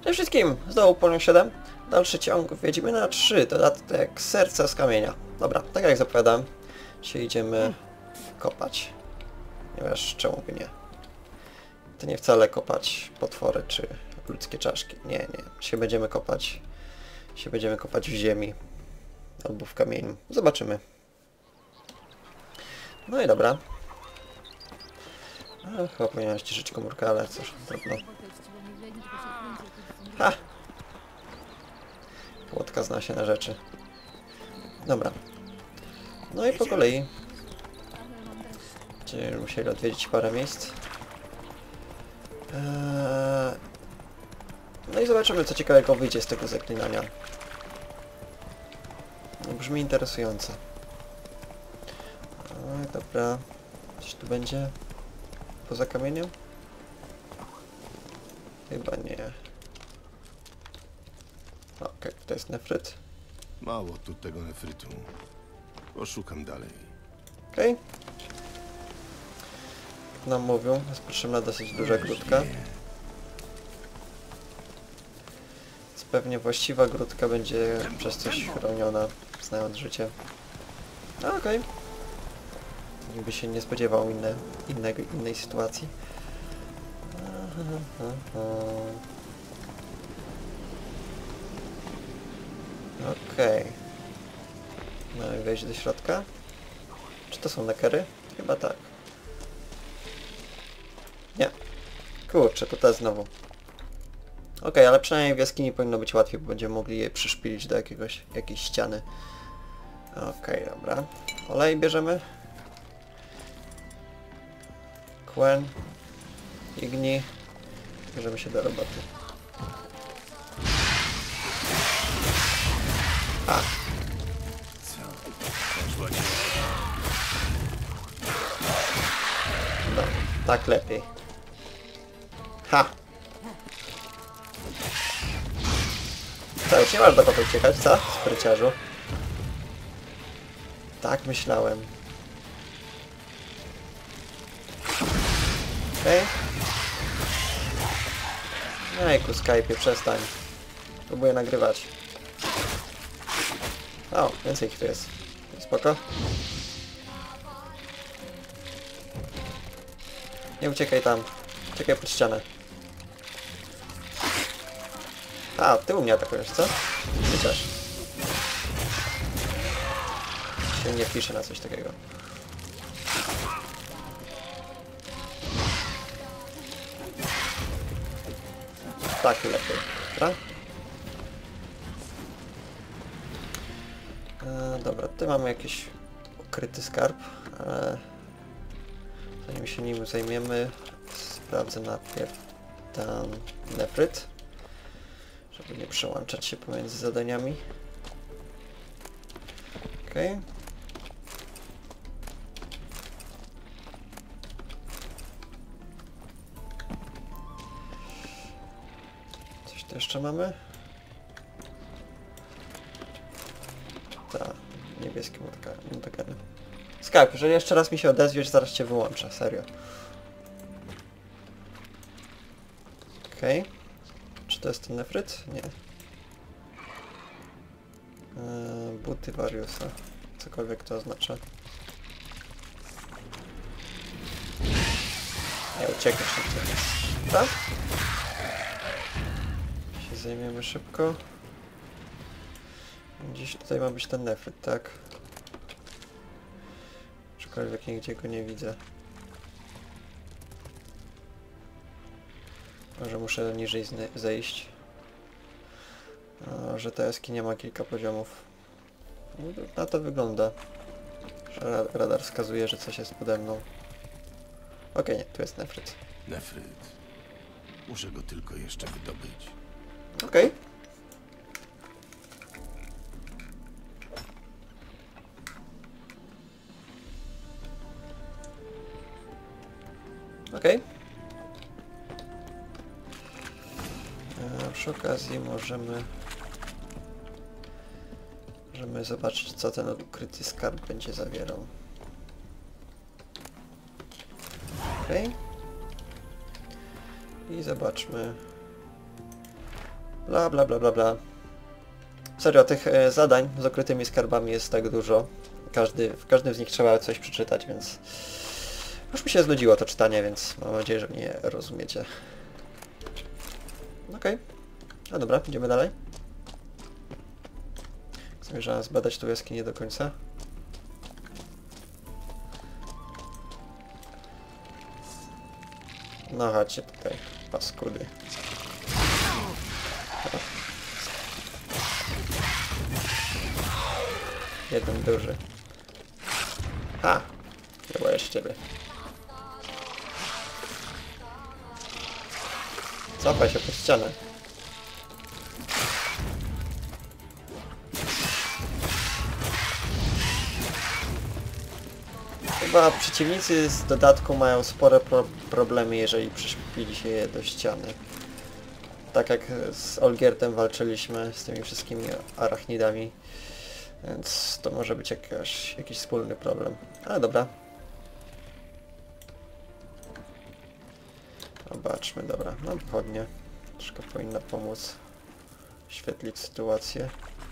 Cześć wszystkim! Znowu poziom 7. Dalszy ciąg Wiedźmina 3. Dodatek serca z kamienia. Dobra, tak jak zapowiadałem, dzisiaj idziemy kopać. Ponieważ czemu by nie? To nie wcale kopać potwory czy ludzkie czaszki. Nie, nie. Dzisiaj będziemy kopać. Dzisiaj będziemy kopać w ziemi. Albo w kamieniu. Zobaczymy. No i dobra. Chyba powinienem ściszyć komórkę, ale cóż, trudno. Ha! Płotka zna się na rzeczy. Dobra. No i po kolei będziemy musieli odwiedzić parę miejsc. No i zobaczymy, co ciekawego wyjdzie z tego zaklinania. No, brzmi interesująco. Dobra. Coś tu będzie? Poza kamieniem? Chyba nie. Okej, to jest nefryt. Mało tu tego nefrytu. Poszukam dalej. Okej. Jak nam mówią, jest potrzebna dosyć duża grudka. Więc pewnie właściwa grudka będzie przez coś chroniona, znając życie. Okej. Niby się nie spodziewał innej sytuacji. Okej. No i wejść do środka. Czy to są nekery? Chyba tak. Nie. Kurczę, to też znowu. Okej, ale przynajmniej w jaskini powinno być łatwiej, bo będziemy mogli je przyszpilić do jakiejś ściany. Okej, dobra. Olej bierzemy. Quen. Igni. Bierzemy się do roboty. A. No, tak lepiej. Ha! Co, już nie masz dokąd uciekać, co? Spryciarzu. Tak myślałem. Okej. Ejku, Skype'ie, przestań. Próbuję nagrywać. O, więcej ich tu jest. Spoko. Nie uciekaj tam. Uciekaj pod ścianę. A, ty u mnie atakujesz, co? Chociaż. Się nie pisze na coś takiego. Tak lepiej, dobra? Dobra, tutaj mamy jakiś ukryty skarb, ale zanim się nim zajmiemy, sprawdzę najpierw ten nefryt, żeby nie przełączać się pomiędzy zadaniami. Okej. Coś tu jeszcze mamy? Tak, niebieskie mutageny. Skype, jeżeli jeszcze raz mi się odezwiesz, zaraz cię wyłączę, serio. Okej. Czy to jest ten nefryt? Nie. Buty Wariusa. Cokolwiek to oznacza. Nie, uciekniesz szybko. Tak? Się zajmiemy szybko. Gdzieś tutaj ma być ten nefryt, tak? Aczkolwiek nigdzie go nie widzę. Może muszę niżej zejść. Że ta jaskinia ma kilka poziomów. Na to wygląda. Że radar wskazuje, że coś jest pode mną. Okej, nie, tu jest nefryt. Nefryt. Muszę go tylko jeszcze wydobyć. Okej. Okej. Przy okazji możemy zobaczyć, co ten ukryty skarb będzie zawierał. Okej. I zobaczmy, Bla bla bla bla bla. Serio, tych zadań z ukrytymi skarbami jest tak dużo. W każdym z nich trzeba coś przeczytać, więc... Już mi się znudziło to czytanie, więc mam nadzieję, że mnie rozumiecie. Okej. No dobra, idziemy dalej. Zamierzałem zbadać tu jaskinię do końca. No chodźcie tutaj, paskudy. Jeden duży. Ha! Nie boję się ciebie. Cofaj się pod ścianę. Chyba przeciwnicy z dodatku mają spore problemy, jeżeli przyszpili się je do ściany. Tak jak z Olgiertem walczyliśmy z tymi wszystkimi arachnidami. Więc to może być jakiś wspólny problem. Ale dobra. Zobaczmy, dobra. No pochodnie. Troszkę powinno pomóc świetlić sytuację.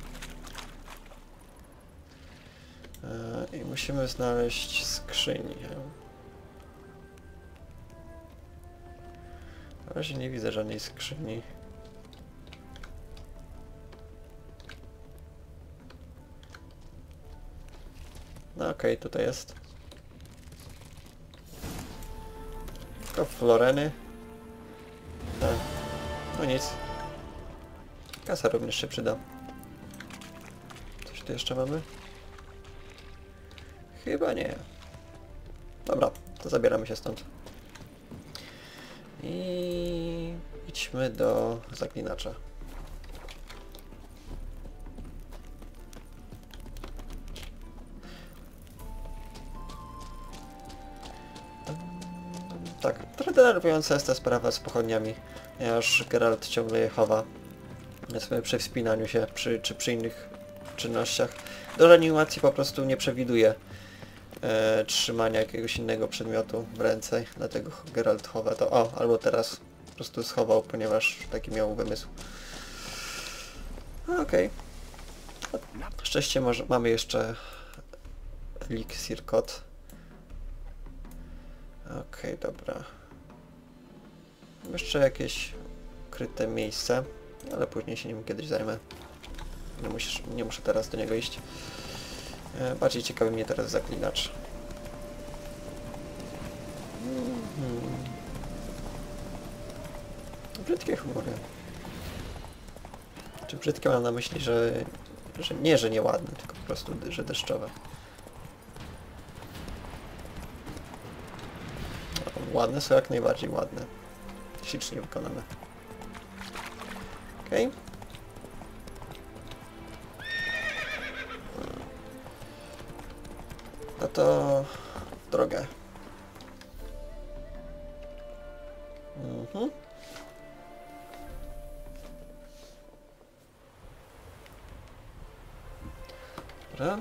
I musimy znaleźć skrzynię. Na razie nie widzę żadnej skrzyni. No okej, tutaj jest. Tylko floreny. No nic. Kasa również się przyda. Coś tu jeszcze mamy? Chyba nie. Dobra, to zabieramy się stąd. I idźmy do zaklinacza. Tak, trochę denerwująca jest ta sprawa z pochodniami, ponieważ Geralt ciągle je chowa przy wspinaniu się, czy przy innych czynnościach. Do reanimacji po prostu nie przewiduje trzymania jakiegoś innego przedmiotu w ręce, dlatego Geralt chowa to. O, albo teraz po prostu schował, ponieważ taki miał wymysł. Okej. Na szczęście mamy jeszcze eliksir kot. Okej, dobra. Mam jeszcze jakieś ukryte miejsce, ale później się nim kiedyś zajmę. Nie muszę teraz do niego iść. Bardziej ciekawi mnie teraz zaklinacz. Brzydkie chmury. Czy brzydkie mam na myśli, że nieładne, tylko po prostu, że deszczowe. Ładne są jak najbardziej ładne. Ślicznie wykonane. Okej. No to w drogę. Dobra.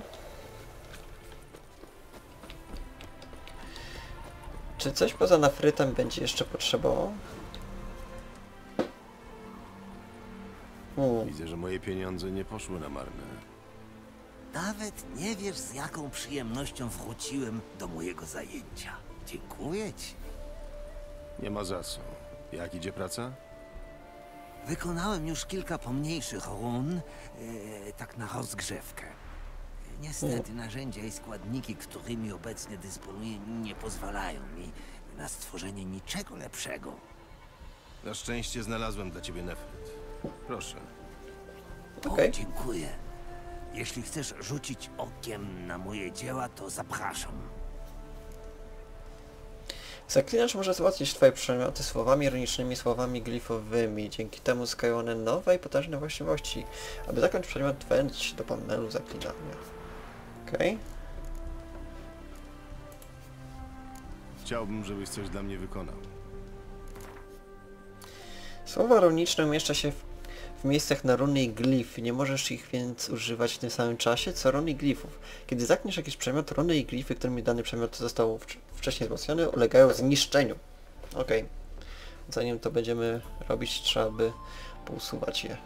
Czy coś poza nafrytem będzie jeszcze potrzebował? Widzę, że moje pieniądze nie poszły na marne. Nawet nie wiesz, z jaką przyjemnością wróciłem do mojego zajęcia. Dziękuję ci. Nie ma za co. Jak idzie praca? Wykonałem już kilka pomniejszych run, tak na rozgrzewkę. Niestety narzędzia i składniki, którymi obecnie dysponuję, nie pozwalają mi na stworzenie niczego lepszego. Na szczęście znalazłem dla ciebie nefryt. Proszę. Okej. O, dziękuję. Jeśli chcesz rzucić okiem na moje dzieła, to zapraszam. Zaklinacz może wzmocnić twoje przedmioty słowami ironicznymi, słowami glifowymi. Dzięki temu zyskają one nowe i potężne właściwości. Aby zakończyć przedmiot, wejdź do panelu zaklinania. Okej. Chciałbym, żebyś coś dla mnie wykonał. Słowa runiczne umieszcza się w miejscach na runy i glify. Nie możesz ich więc używać w tym samym czasie, co runy i glifów. Kiedy zakniesz jakiś przedmiot, runy i glify, którymi dany przedmiot został wcześniej wzmocniony, ulegają zniszczeniu. Okej. Zanim to będziemy robić, trzeba by pousuwać je.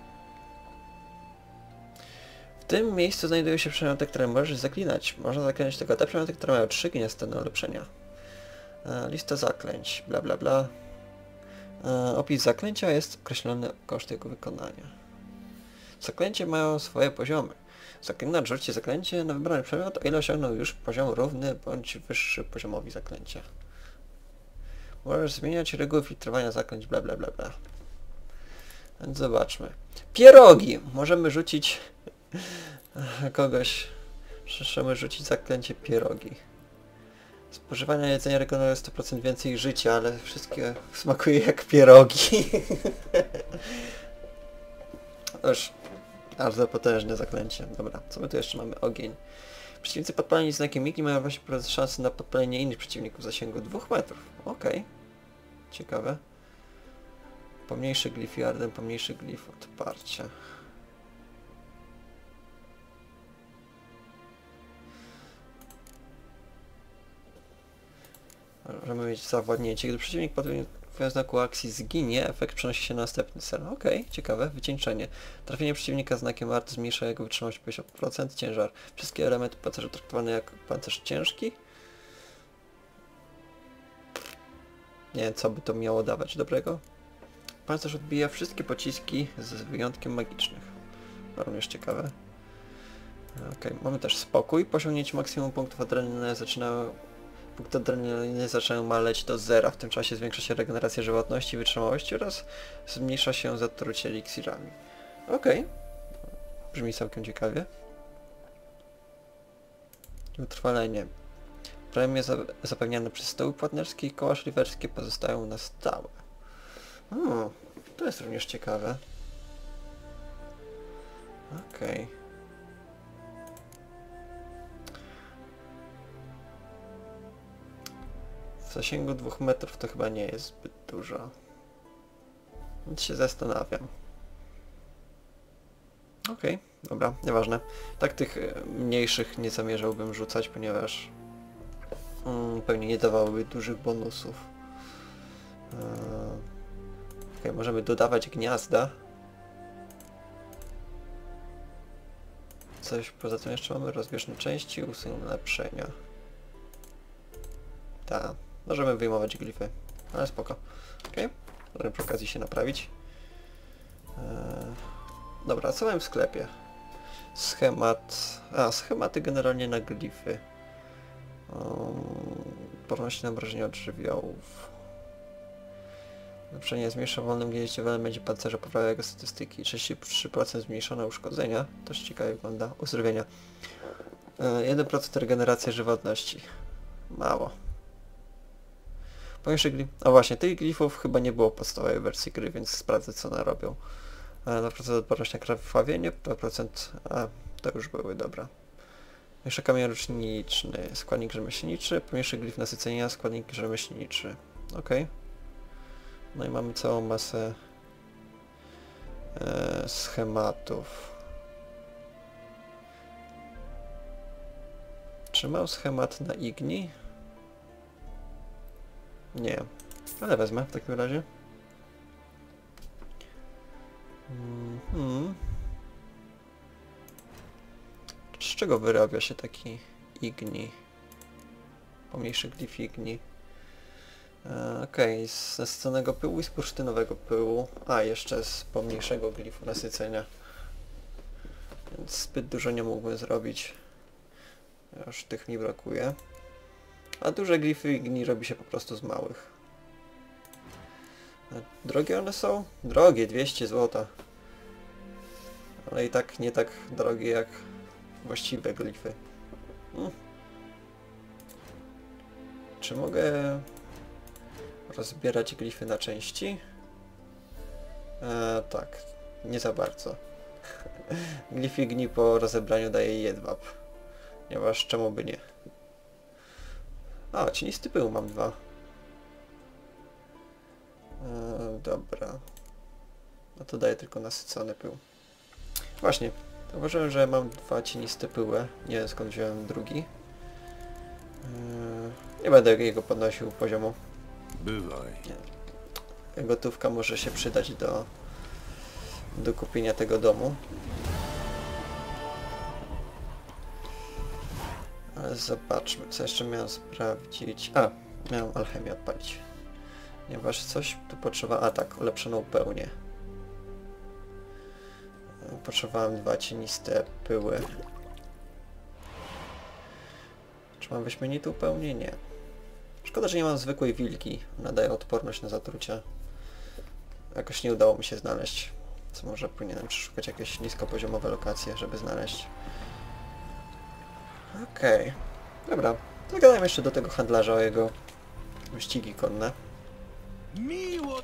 W tym miejscu znajduje się przedmioty, które możesz zaklinać. Można zaklinać tylko te przedmioty, które mają 3 gniazda ulepszenia. Lista zaklęć, bla bla bla. Opis zaklęcia jest określony koszt jego wykonania. Zaklęcie mają swoje poziomy. Zaklinacz rzuci zaklęcie na wybrany przedmiot, o ile osiągnął już poziom równy bądź wyższy poziomowi zaklęcia. Możesz zmieniać reguły filtrowania zaklęć, bla bla bla bla. Więc zobaczmy. Pierogi! Możemy rzucić kogoś. Możemy rzucić zaklęcie pierogi. Spożywanie jedzenia regeneruje 100% więcej życia, ale wszystkie smakuje jak pierogi. Już bardzo potężne zaklęcie. Dobra, co my tu jeszcze mamy? Ogień. Przeciwnicy podpaleni znakiem igni mają właśnie szansę na podpalenie innych przeciwników w zasięgu 2 metrów. Okej. Ciekawe. Pomniejszy glif jardem, pomniejszy glif odparcia. Możemy mieć zawładnięcie. Gdy przeciwnik pod wpływem znaku akcji zginie, efekt przenosi się na następny cel. Okej, ciekawe. Wycieńczenie. Trafienie przeciwnika znakiem art zmniejsza jego wytrzymałość 50%. Ciężar. Wszystkie elementy pancerza traktowane jako pancerz ciężki. Nie wiem, co by to miało dawać dobrego. Pancerz odbija wszystkie pociski z wyjątkiem magicznych. Również ciekawe. Okej, mamy też spokój. Po osiągnięciu maksimum punktów adrenaliny zaczynają maleć do zera. W tym czasie zwiększa się regeneracja żywotności i wytrzymałości oraz zmniejsza się zatrucie eliksirami. Okej. Brzmi całkiem ciekawie. Utrwalenie. Premie zapewniane przez stoły płatnerskie i koła szliferskie pozostają na stałe. To jest również ciekawe. Okej. W zasięgu 2 metrów to chyba nie jest zbyt dużo. Więc się zastanawiam. Okej, dobra, nieważne. Tak tych mniejszych nie zamierzałbym rzucać, ponieważ pewnie nie dawałyby dużych bonusów. Okej, możemy dodawać gniazda. Coś poza tym jeszcze mamy? Rozbieżne części, usuń ulepszenia. Tak, możemy wyjmować glify, ale spoko. Okej, możemy przy okazji się naprawić. Dobra, co mam w sklepie? Schemat... schematy generalnie na glify. Porność na obrażenia od żywiołów. Ulepszenie zmniejsza w wolnym gnieździe w elemencie pancerza, poprawia jego statystyki. 33% zmniejszone uszkodzenia. Też ciekawie wygląda. Uzdrowienia. 1% regeneracja żywotności. Mało. Pomniejszy glif... O właśnie, tych glifów chyba nie było w podstawowej wersji gry, więc sprawdzę co one robią. 2% odporność na krwawienie, 2%... to już były, dobra. Pomniejszy kamień ruczniczny, składnik rzemieślniczy, pomniejszy glif nasycenia, składnik rzemieślniczy. Okej. No i mamy całą masę schematów. Czy mam schemat na igni? Nie, ale wezmę w takim razie. Z czego wyrabia się taki igni? Pomniejszy glif igni. Okej, z nasyconego pyłu i z bursztynowego pyłu. A, jeszcze z pomniejszego glifu nasycenia. Więc zbyt dużo nie mógłbym zrobić. Już tych mi brakuje. A duże glify igni robi się po prostu z małych. Drogie one są? Drogie, 200 zł. Ale i tak nie tak drogie jak właściwe glify. Czy mogę rozbierać glify na części? Tak, nie za bardzo. Glif igni po rozebraniu daje jedwab. Ponieważ czemu by nie? A, cienisty pył mam 2. Dobra. No to daje tylko nasycony pył. Właśnie, zauważyłem, że mam 2 cieniste pyły. Nie wiem skąd wziąłem drugi. Nie będę jego podnosił poziomu. Bywaj. Nie. Gotówka może się przydać do do kupienia tego domu. Ale zobaczmy, co jeszcze miałem sprawdzić. A, miałem alchemię odpalić. Ponieważ coś tu potrzeba... A tak, ulepszoną pełnię. Potrzebowałem 2 cieniste pyły. Czy mam wyśmienitą pełnię? Nie. Szkoda, że nie mam zwykłej wilki. Nadaje odporność na zatrucie. Jakoś nie udało mi się znaleźć. Co może powinienem przeszukać jakieś niskopoziomowe lokacje, żeby znaleźć. Okej. Dobra. Zagadajmy jeszcze do tego handlarza o jego wyścigi konne. Miło!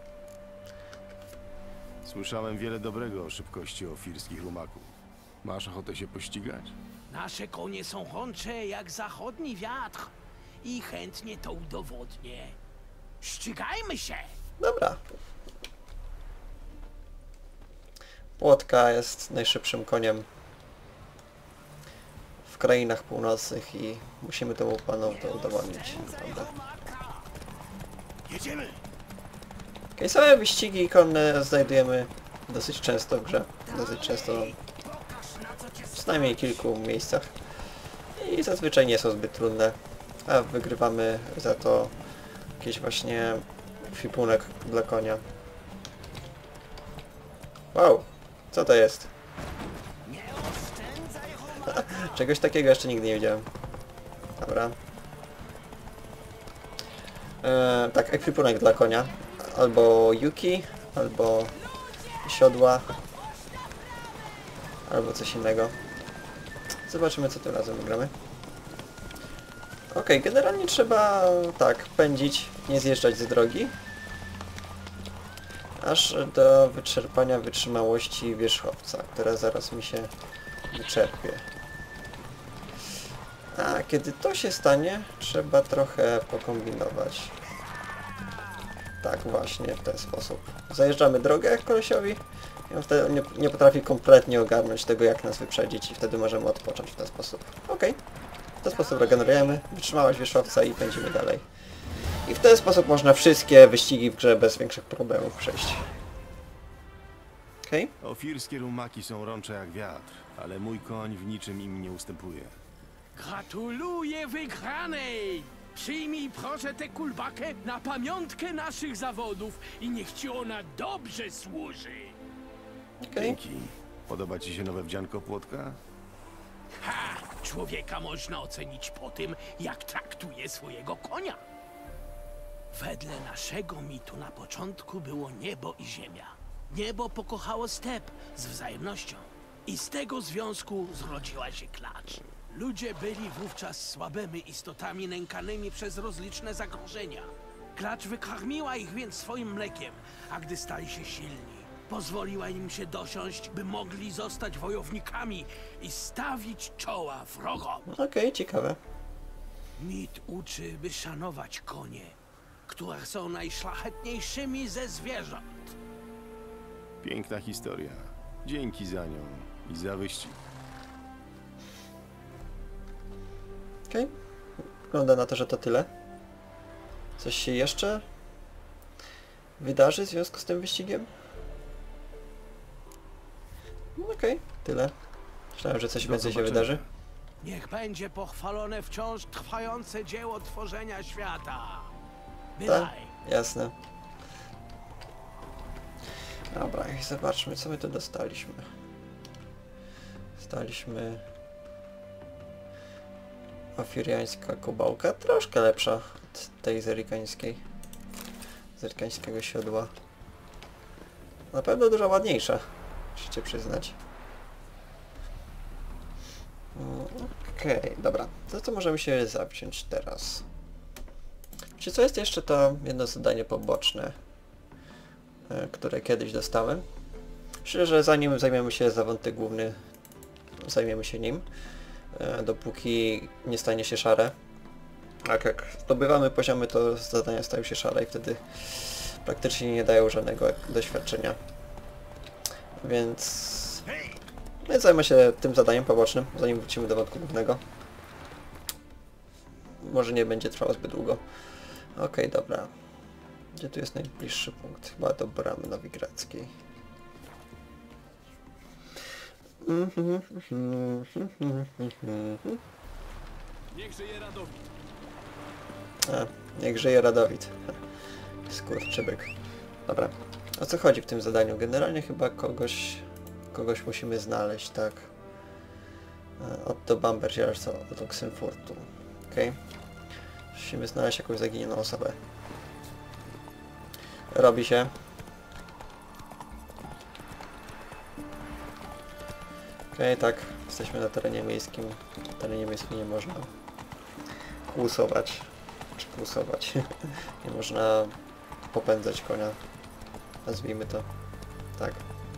Słyszałem wiele dobrego o szybkości ofirskich rumaków. Masz ochotę się pościgać? Nasze konie są chącze jak zachodni wiatr i chętnie to udowodnię. Ścigajmy się! Dobra. Płotka jest najszybszym koniem w krainach północnych i musimy temu panu to udowodnić. Naprawdę. Jedziemy! Okej, same wyścigi konne znajdujemy dosyć często w grze. Dosyć często, w przynajmniej kilku miejscach. I zazwyczaj nie są zbyt trudne. A wygrywamy za to jakiś właśnie kwipunek dla konia. Wow! Co to jest? Czegoś takiego jeszcze nigdy nie widziałem. Dobra. Tak, ekwipunek dla konia. Albo yuki, albo siodła, albo coś innego. Zobaczymy, co tym razem wygramy. Okej, generalnie trzeba tak pędzić, nie zjeżdżać z drogi, aż do wyczerpania wytrzymałości wierzchowca, która zaraz mi się wyczerpie. A kiedy to się stanie, trzeba trochę pokombinować. Tak właśnie, w ten sposób. Zajeżdżamy drogę kolesiowi i on wtedy nie potrafi kompletnie ogarnąć tego, jak nas wyprzedzić i wtedy możemy odpocząć w ten sposób. Okej. W ten sposób regenerujemy, wytrzymałość wierzchowca i pędzimy dalej. I w ten sposób można wszystkie wyścigi w grze bez większych problemów przejść. Okej. Ofirskie rumaki są rącze jak wiatr, ale mój koń w niczym im nie ustępuje. Gratuluję wygranej! Przyjmij proszę tę kulbakę na pamiątkę naszych zawodów i niech ci ona dobrze służy. Okej. Dzięki. Podoba ci się nowe wdzianko płotka? Ha! Człowieka można ocenić po tym, jak traktuje swojego konia. Wedle naszego mitu na początku było niebo i ziemia. Niebo pokochało step z wzajemnością. I z tego związku zrodziła się klacz. Ludzie byli wówczas słabymi istotami nękanymi przez rozliczne zagrożenia. Klacz wykarmiła ich więc swoim mlekiem, a gdy stali się silni, pozwoliła im się dosiąść, by mogli zostać wojownikami i stawić czoła wrogom. Okej, ciekawe. Mit uczy, by szanować konie, które są najszlachetniejszymi ze zwierząt. Piękna historia. Dzięki za nią i za wyścig. Okej. Wygląda na to, że to tyle. Coś się jeszcze wydarzy w związku z tym wyścigiem? Okej, tyle. Myślałem, że coś Do więcej się zobaczenia. wydarzy. Niech będzie pochwalone wciąż trwające dzieło tworzenia świata. Tak, Bywaj. jasne. Dobra, i zobaczmy, co my tu dostaliśmy. Dostaliśmy ofiriańska kobałka, troszkę lepsza od tej zerikańskiej. Zerikańskiego siodła. Na pewno dużo ładniejsza, musicie przyznać. Okej, dobra. To co możemy się zawziąć teraz? Wiecie co, jest jeszcze to jedno zadanie poboczne, które kiedyś dostałem. Myślę, że zanim zajmiemy się za wątek główny, zajmiemy się nim, dopóki nie stanie się szare. Tak jak zdobywamy poziomy, to zadania stają się szare i wtedy praktycznie nie dają żadnego doświadczenia. Więc zajmę się tym zadaniem pobocznym, zanim wrócimy do wątku głównego. Może nie będzie trwało zbyt długo. Okej, dobra. Gdzie tu jest najbliższy punkt? Chyba do bramy nowigradzkiej. Niech żyje Radowid. A, niech żyje Radowid. Skurczybyk. Dobra. O co chodzi w tym zadaniu? Generalnie chyba kogoś musimy znaleźć, tak? Otto Bamberziarz od Oxenfurtu. Okej. Musimy znaleźć jakąś zaginioną osobę. Robi się. Okej, tak. Jesteśmy na terenie miejskim. Na terenie miejskim nie można kłusować. Czy kłusować. Nie można popędzać konia. Nazwijmy to. Tak.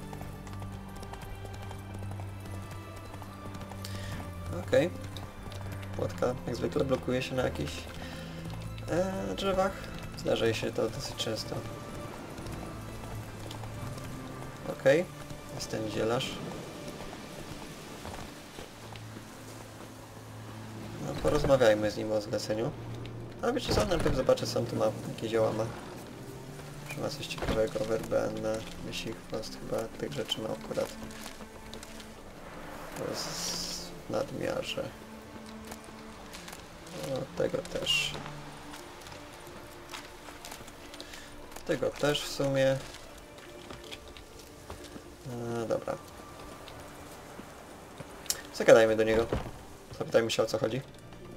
Okej. Płotka jak zwykle blokuje się na jakichś drzewach. Zdarza się to dosyć często. Okej. Jest ten zielarz. No, porozmawiajmy z nim o zleceniu. Ale wiecie co, najpierw zobaczę co on tu ma, jakie dzieła ma. Czy ma coś ciekawego, werbenne, myśli chwost, chyba tych rzeczy ma akurat. To jest w nadmiarze. O, tego też. Tego też w sumie. Dobra. Zagadajmy do niego. Zapytajmy się o co chodzi.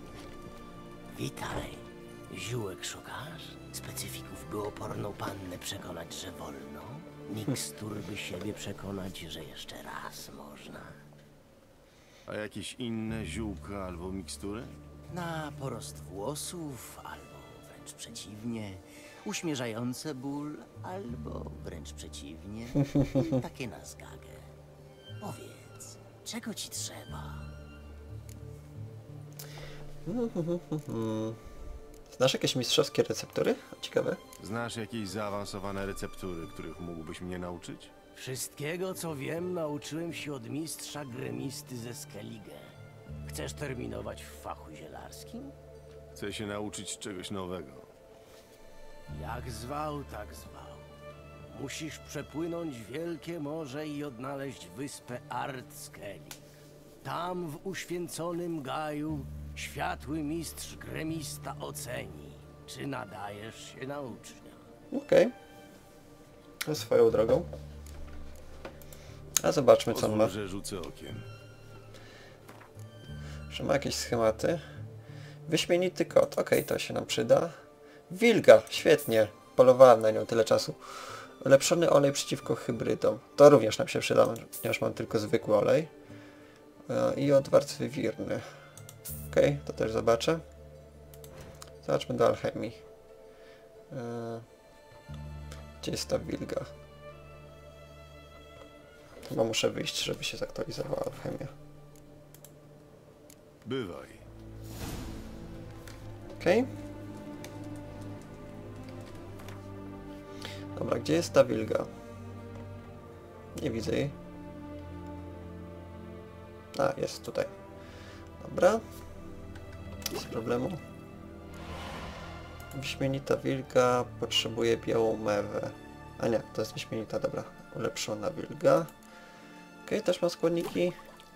Witaj. Ziółek szukasz? Specyfików, by oporną pannę przekonać, że wolno? Mikstur, by siebie przekonać, że jeszcze raz można? A jakieś inne ziółka albo mikstury? Na porost włosów, albo wręcz przeciwnie, uśmierzające ból, albo wręcz przeciwnie, takie na zgagę. Powiedz, czego ci trzeba? Znasz jakieś mistrzowskie receptury? Ciekawe. Znasz jakieś zaawansowane receptury, których mógłbyś mnie nauczyć? Wszystkiego, co wiem, nauczyłem się od mistrza gremisty ze Skellige. Chcesz terminować w fachu zielarskim? Chcę się nauczyć czegoś nowego. Jak zwał, tak zwał. Musisz przepłynąć wielkie morze i odnaleźć wyspę Ardskellig. Tam, w uświęconym gaju, światły mistrz gremista oceni, czy nadajesz się na ucznia. Okej. Swoją drogą. A zobaczmy co on ma. Pozwól, że rzucę okiem. Że ma jakieś schematy. Wyśmienity kot. Okej, to się nam przyda. Wilga. Świetnie. Polowałem na nią tyle czasu. Ulepszony olej przeciwko hybrydom. To również nam się przyda, ponieważ mam tylko zwykły olej. I odwart wywirny. Okej, to też zobaczę. Zobaczmy do alchemii. Gdzie jest ta wilga? Chyba muszę wyjść, żeby się zaktualizowała alchemia. Bywaj. Okej. Dobra, gdzie jest ta wilga? Nie widzę jej. A, jest tutaj. Dobra. Bez problemu. Wyśmienita wilga potrzebuje białą mewę. A nie, to jest wyśmienita, dobra. Ulepszona wilga. Okej, też ma składniki.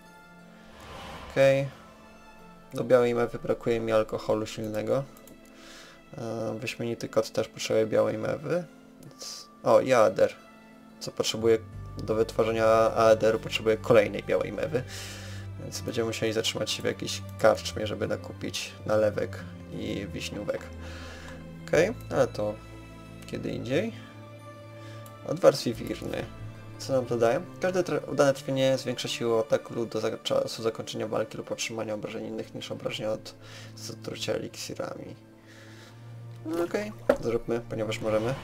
Okej. Do białej mewy brakuje mi alkoholu silnego. Wyśmienity kot też potrzebuje białej mewy. O, i aeder. Co potrzebuje do wytworzenia aederu, potrzebuje kolejnej białej mewy. Więc będziemy musieli zatrzymać się w jakiejś karczmie, żeby nakupić nalewek i wiśniówek. Okej, ale to kiedy indziej. Odwar wirny. Co nam to daje? Każde udane trafienie zwiększa siłę ataku lub do czasu zakończenia walki lub otrzymania obrażeń innych niż obrażenia od zatrucia eliksirami. No okej, zróbmy, ponieważ możemy.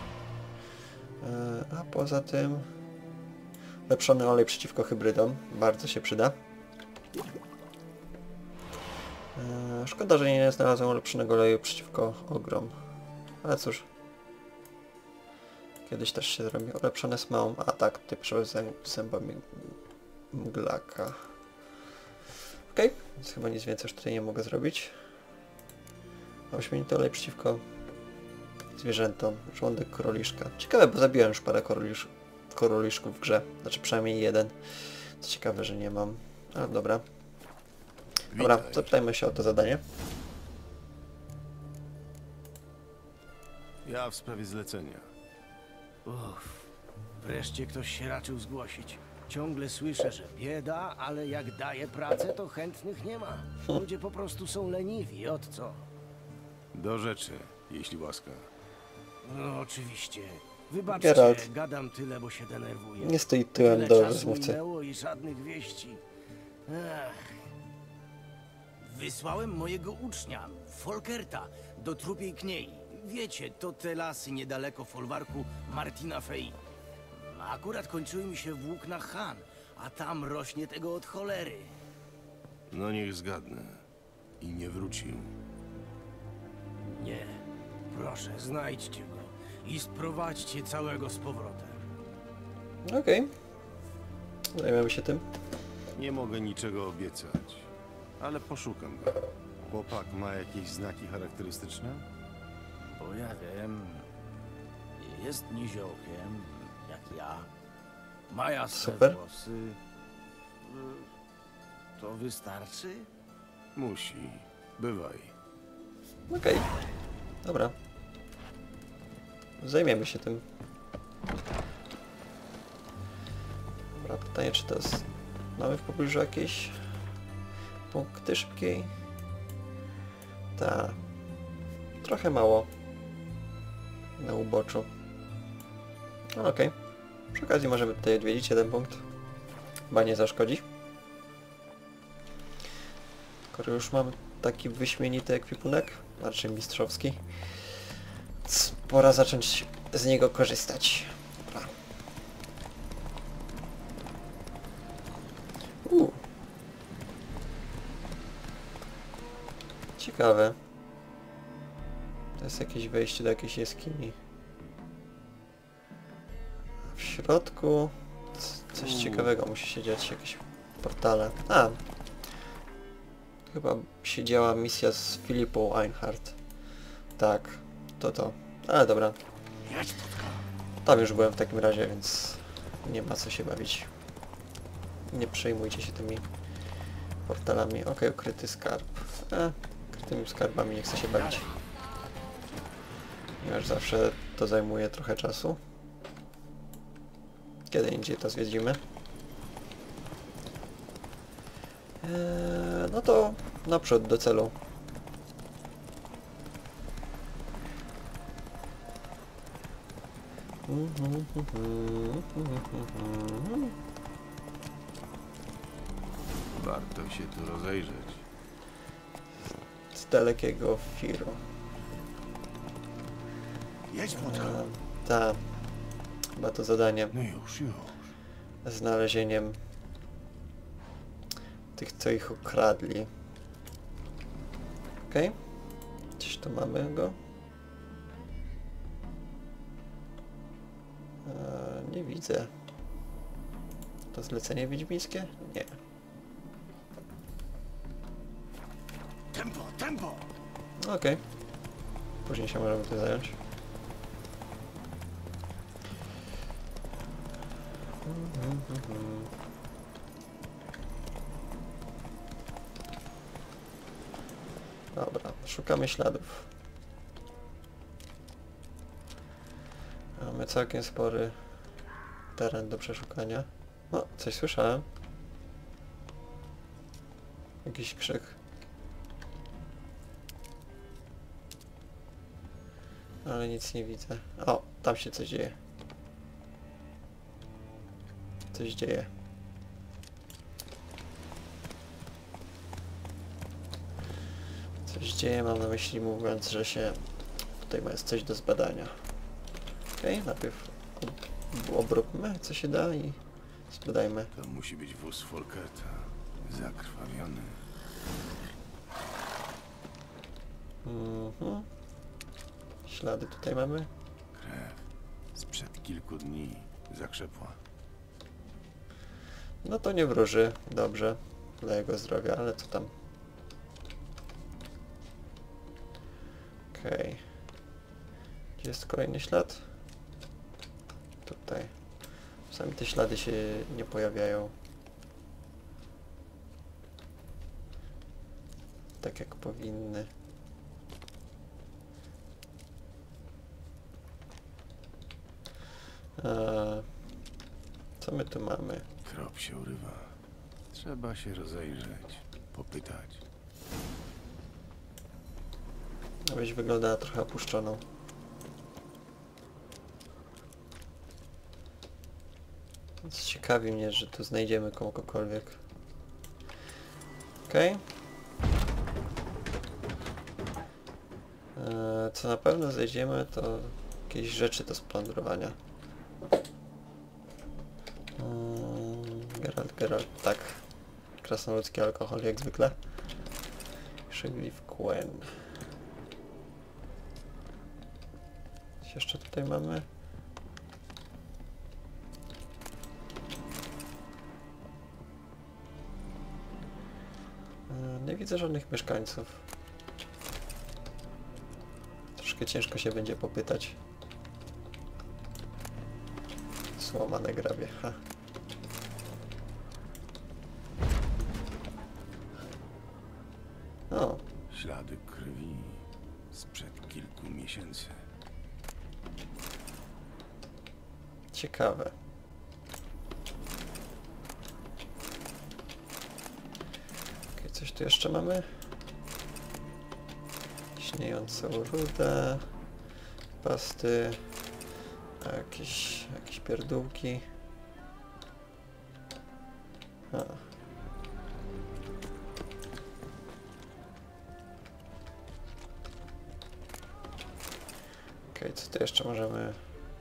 A poza tym... Lepszony olej przeciwko hybrydom. Bardzo się przyda. Szkoda, że nie znalazłem ulepszonego oleju przeciwko ogrom. Ale cóż. Kiedyś też się zrobi. Ulepszone z małą atak typ zęba mglaka. Okej, więc chyba nic więcej już tutaj nie mogę zrobić. Wyśmienity olej przeciwko zwierzętom. Żołądek koroliszka. Ciekawe, bo zabiłem już parę koroliszków w grze. Znaczy przynajmniej jeden. Co ciekawe, że nie mam. Ale dobra. Dobra, Witaj. zapytajmy się o to zadanie. Ja w sprawie zlecenia. Uff, wreszcie ktoś się raczył zgłosić. Ciągle słyszę, że bieda, ale jak daje pracę, to chętnych nie ma. Ludzie po prostu są leniwi, od co? Do rzeczy, jeśli łaska. No oczywiście. Wybaczcie, Geralt. gadam tyle, bo się denerwuję. Nie stoi tyłem Tyle do czasu rozmówcy. minęło i żadnych wieści. Ech. Wysłałem mojego ucznia, Folkerta, do Trupiej Kniei. Wiecie, to te lasy niedaleko folwarku Martina Fei. Akurat kończyły mi się włókna Han, a tam rośnie tego od cholery. No niech zgadnę. I nie wrócił. Nie, proszę, znajdźcie go i sprowadźcie całego z powrotem. Okej. Zajmiemy się tym. Nie mogę niczego obiecać, ale poszukam go. Chłopak ma jakieś znaki charakterystyczne? Bo ja wiem, jest niziołkiem, jak ja. Ma jasne Super. włosy. To wystarczy? Musi. Bywaj. Okej. Dobra. Zajmiemy się tym. Dobra, pytanie, czy to jest... Mamy w pobliżu jakieś punkty szybkiej? Tak. Trochę mało. Na uboczu. No, okej. Przy okazji możemy tutaj odwiedzić jeden punkt. Chyba nie zaszkodzi. Skoro już mamy taki wyśmienity ekwipunek, raczej mistrzowski, więc pora zacząć z niego korzystać. Dobra. Ciekawe. To jest jakieś wejście do jakiejś jaskini. W środku coś ciekawego musi się dziać, jakieś portale. A! Chyba się działa misja z Filipą Einhardt. Tak, to. Ale dobra. Tam już byłem w takim razie, więc nie ma co się bawić. Nie przejmujcie się tymi portalami. Okej, ukryty skarb. Ukrytymi skarbami nie chcę się bawić. Ponieważ zawsze to zajmuje trochę czasu. Kiedy indziej to zwiedzimy. No to naprzód do celu. Warto się tu rozejrzeć. Z dalekiego Firu. Jedź, Płotka. Tak. Chyba to zadanie. No już. Znalezieniem tych, co ich ukradli. Okej. Gdzieś tu mamy go. Nie widzę. To zlecenie wiedźmińskie? Nie. Tempo! Okej. Później się możemy tym zająć. Dobra, szukamy śladów. Mamy całkiem spory teren do przeszukania. O, coś słyszałem. Jakiś krzyk. Ale nic nie widzę. O, tam się coś dzieje. Coś dzieje. Coś dzieje, mam na myśli mówiąc, że się... Tutaj jest coś do zbadania. Okej, najpierw obróbmy co się da i zbadajmy. To musi być wóz Folkerta. Zakrwawiony. Ślady tutaj mamy. Krew. Sprzed kilku dni. Zakrzepła. No to nie wróży dobrze dla jego zdrowia, ale co tam. Okej. Gdzie jest kolejny ślad? Tutaj. Czasami te ślady się nie pojawiają. tak jak powinny. Co my tu mamy? Trop się urywa. Trzeba się rozejrzeć, popytać. Wieś wygląda trochę opuszczoną. Więc ciekawi mnie, że tu znajdziemy kogokolwiek. Okej. Co na pewno znajdziemy, to jakieś rzeczy do splądrowania. Geralt, tak. Krasnoludzki alkohol, jak zwykle. Szyglif Quen. Co jeszcze tutaj mamy? Nie widzę żadnych mieszkańców. Troszkę ciężko się będzie popytać. Złamane grabie, ha. O, Ślady krwi sprzed kilku miesięcy. ciekawe. Okay, coś tu jeszcze mamy? Śniejącą rudę, pasty, jakieś pierdółki. Okej, co tu jeszcze możemy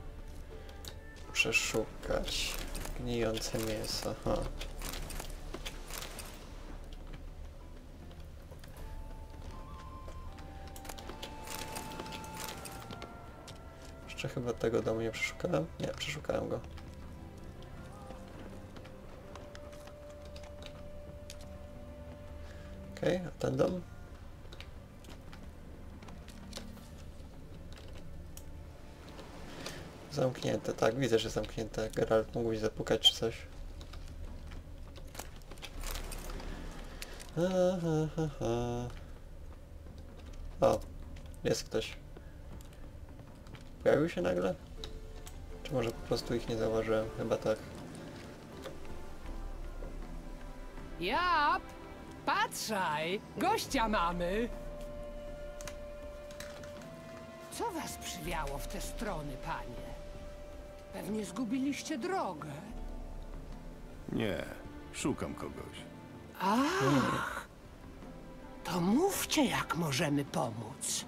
przeszukać? Gnijące mięso. Jeszcze chyba tego domu nie przeszukałem? Nie, przeszukałem go. Okej, a ten dom? Zamknięte, tak, widzę, że zamknięte. Geralt, mógłbyś zapukać czy coś? O, jest ktoś. Pojawił się nagle? Czy może po prostu ich nie zauważyłem? Chyba tak. Jap! Patrzaj! Gościa mamy! Co was przywiało w te strony, panie? Pewnie zgubiliście drogę. Nie, szukam kogoś. Ach! To mówcie, jak możemy pomóc.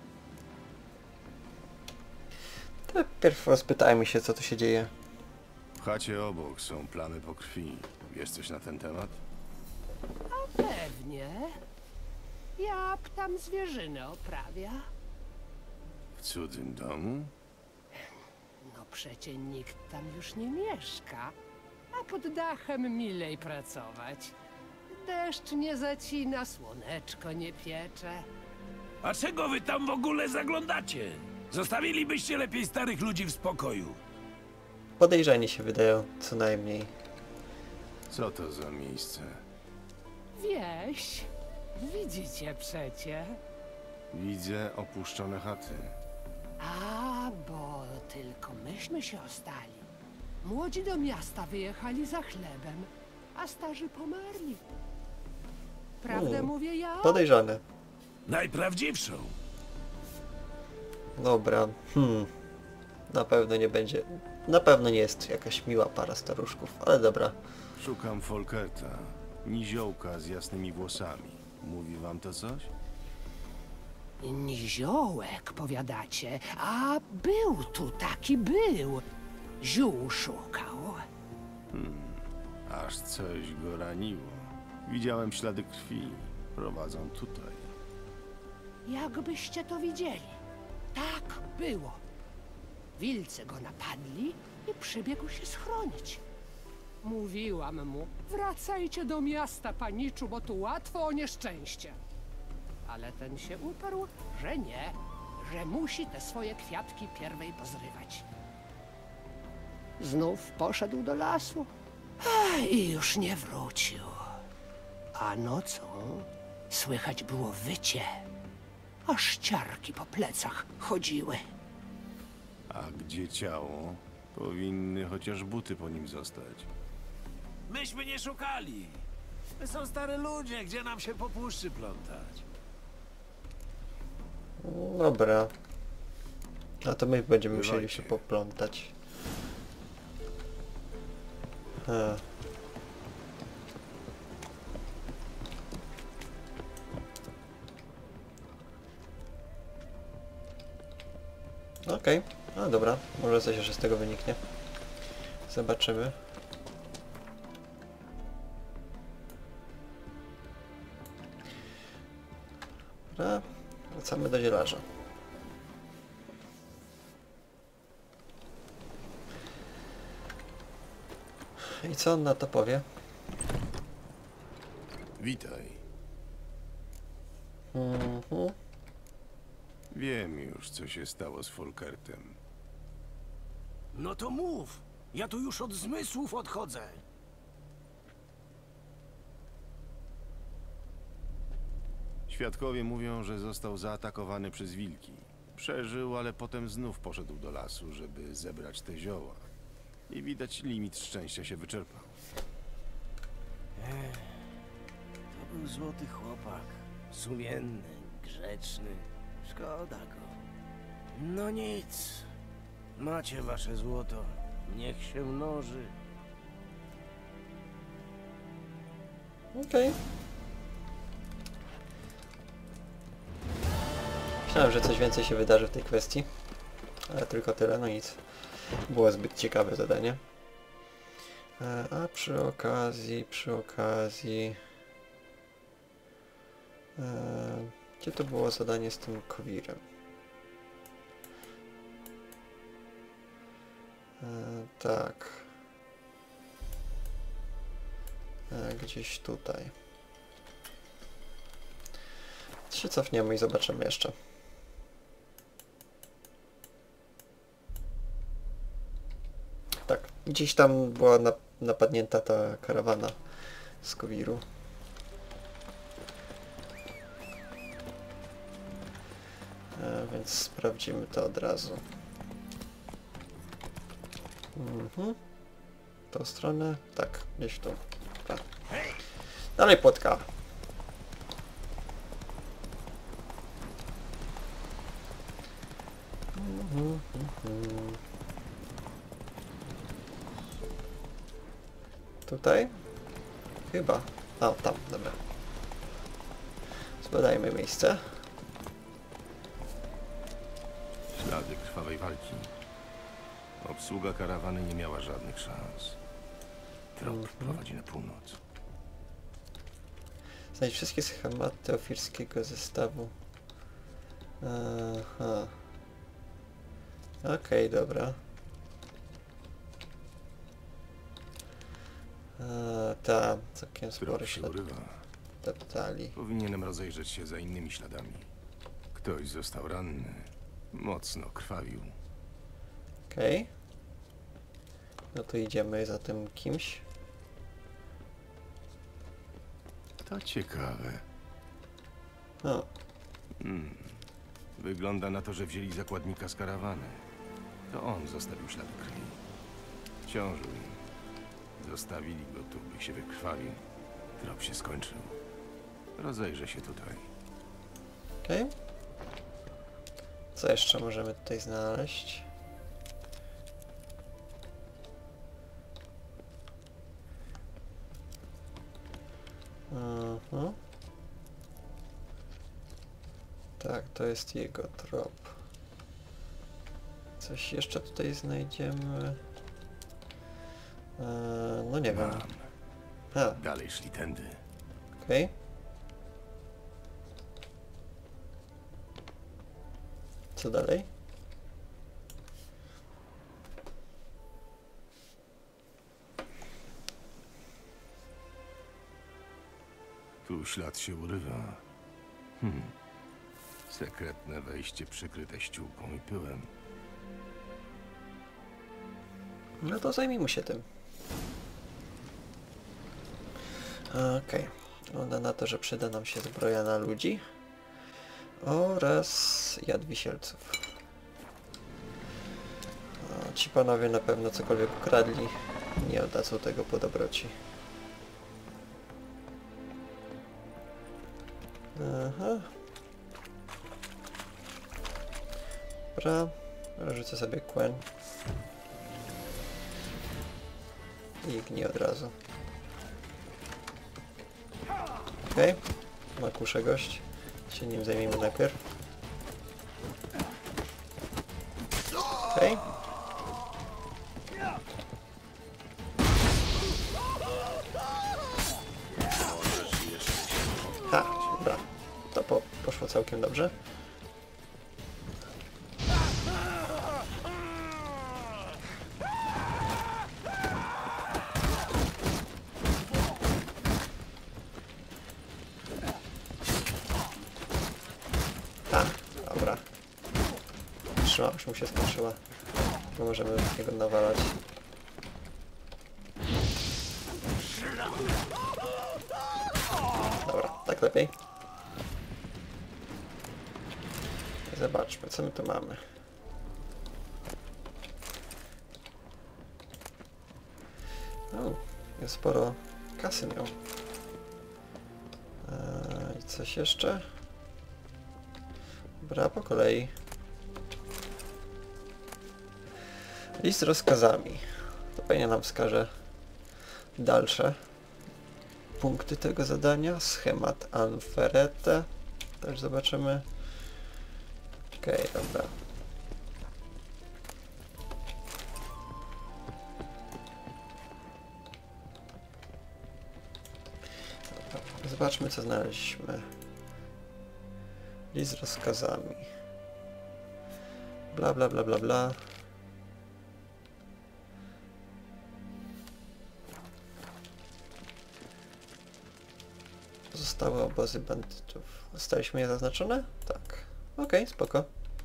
To pierw rozpytajmy się, co tu się dzieje. W chacie obok są plamy po krwi. Wiesz coś na ten temat? Pewnie. Jap tam zwierzynę oprawia. W cudzym domu? No przecie nikt tam już nie mieszka. A pod dachem milej pracować. Deszcz nie zacina, słoneczko nie piecze. A czego wy tam w ogóle zaglądacie? Zostawilibyście lepiej starych ludzi w spokoju. Podejrzani się wydają, co najmniej. Co to za miejsce? Wieś, widzicie przecie. Widzę opuszczone chaty. A, bo tylko myśmy się ostali. Młodzi do miasta wyjechali za chlebem, a starzy pomarli. Prawdę mówię ja? Podejrzane. Najprawdziwszą. Dobra, na pewno nie będzie... Na pewno nie jest jakaś miła para staruszków, ale dobra. Szukam Folkerta. Niziołka z jasnymi włosami. Mówi wam to coś? Niziołek, powiadacie, a był tu taki, był. Ziół szukał. Aż coś go raniło. Widziałem ślady krwi. Prowadzą tutaj. Jakbyście to widzieli. Tak było. Wilcy go napadli i przybiegł się schronić. Mówiłam mu, wracajcie do miasta, paniczu, bo tu łatwo o nieszczęście. Ale ten się uparł, że nie, że musi te swoje kwiatki pierwej pozrywać. Znów poszedł do lasu i już nie wrócił. A nocą Słychać było wycie, aż ciarki po plecach chodziły. A gdzie ciało? Powinny chociaż buty po nim zostać. Myśmy nie szukali. My są stare ludzie, gdzie nam się po puszczy plątać. Dobra. A to my będziemy musieli Bywajcie. się poplątać. Okej, no dobra, może coś jeszcze z tego wyniknie. Zobaczymy. Dobra, wracamy do zielarza. I co on na to powie? Witaj. Mhm. Wiem już, co się stało z Folkertem. No to mów. Ja tu już od zmysłów odchodzę. Świadkowie mówią, że został zaatakowany przez wilki. Przeżył, ale potem znów poszedł do lasu, żeby zebrać te zioła. I widać, limit szczęścia się wyczerpał. To był złoty chłopak. Sumienny, grzeczny. Szkoda go. No nic. Macie wasze złoto. Niech się mnoży. Okej. Myślałem, że coś więcej się wydarzy w tej kwestii. Ale tylko tyle, no nic. Było zbyt ciekawe zadanie. A przy okazji... Gdzie to było zadanie z tym kowirem? Tak. Gdzieś tutaj. Się cofniemy i zobaczymy jeszcze. Tak, gdzieś tam była napadnięta ta karawana z kowiru. Więc sprawdzimy to od razu. Tą stronę? Tak, gdzieś tu. Tak. Dalej płotka. Tutaj? Chyba. O, tam, dobra. Zbadajmy miejsce. Ślady krwawej walki. Obsługa karawany nie miała żadnych szans. Trop prowadzi na północ. Znajdź wszystkie schematy ofirskiego zestawu. Aha. Okej, dobra. Tam, całkiem spory Trop się ślad urywa. deptali. Powinienem rozejrzeć się za innymi śladami. Ktoś został ranny. Mocno krwawił. Okej. No to idziemy za tym kimś. To ciekawe. O, Wygląda na to, że wzięli zakładnika z karawany. To on zostawił ślady krwi. Ciążył im. Zostawili go tu, by się wykrwawił. Trop się skończył. Rozejrzę się tutaj. okej. Co jeszcze możemy tutaj znaleźć? Aha. Tak, to jest jego trop. Coś jeszcze tutaj znajdziemy? No nie wiem. Mam. A, Dalej szli tędy. okej. Co dalej? Tu ślad się urywa. Sekretne wejście przykryte ściółką i pyłem. No to zajmijmy się tym. Okej. Wygląda na to, że przyda nam się zbroja na ludzi oraz jad wisielców. A ci panowie na pewno cokolwiek ukradli, nie oddadzą tego po dobroci. Aha. Dobra, rzucę sobie kłen. I gnij od razu. Okej, ma kuszę gość. Się nim zajmiemy najpierw. Okej. Ha, dobra. To poszło całkiem dobrze. Dobra. Trzymasz mu się skończyła. Nie możemy niego nawalać. Dobra, tak lepiej. Zobaczmy, co my tu mamy. O, jest sporo kasy miał. I coś jeszcze? Dobra, po kolei. List z rozkazami. To pewnie nam wskaże dalsze punkty tego zadania. Schemat Anferete. Też zobaczymy. Okej, dobra. Zobaczmy, co znaleźliśmy. List z rozkazami. Bla bla bla bla bla. Pozostałe obozy bandytów. Zostaliśmy je zaznaczone? Tak. Okej, spoko.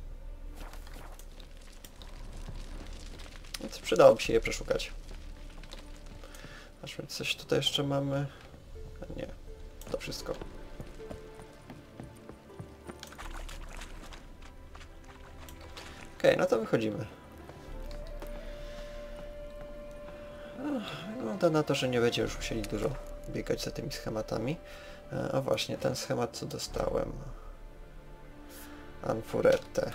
Więc przydałoby się je przeszukać. Aż coś tutaj jeszcze mamy. A nie. To wszystko. Okej, no to wychodzimy. Wygląda na to, że nie będziemy już musieli dużo biegać za tymi schematami. A właśnie, ten schemat co dostałem. Anferete.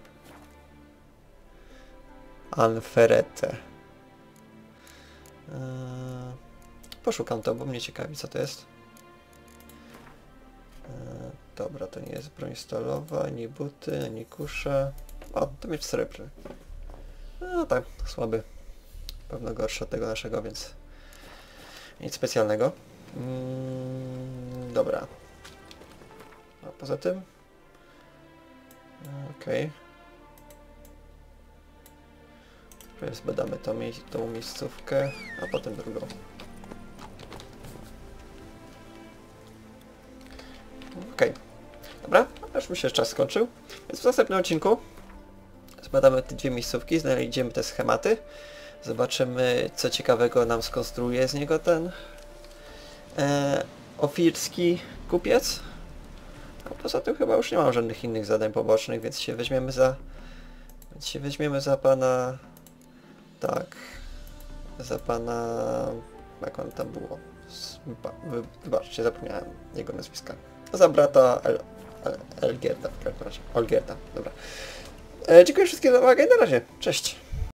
Poszukam to, bo mnie ciekawi, co to jest. Dobra, to nie jest broń stalowa, ani buty, ani kusza. O, to miecz srebrny. No tak, słaby. Pewno gorszy od tego naszego, więc nic specjalnego. Dobra. A poza tym? Okej. Zbadamy tą miejscówkę, a potem drugą. Okej. Dobra, już mi się czas skończył. Więc w następnym odcinku zbadamy te dwie miejscówki, znajdziemy te schematy. Zobaczymy, co ciekawego nam skonstruuje z niego ten ofirski kupiec. A poza tym chyba już nie mam żadnych innych zadań pobocznych, więc się weźmiemy za pana... Tak. Za pana... Jak on tam było? Wybaczcie, zapomniałem jego nazwiska. Za brata Olgierda w każdym razie. Olgierda, dobra. Dziękuję wszystkim za uwagę i na razie. Cześć.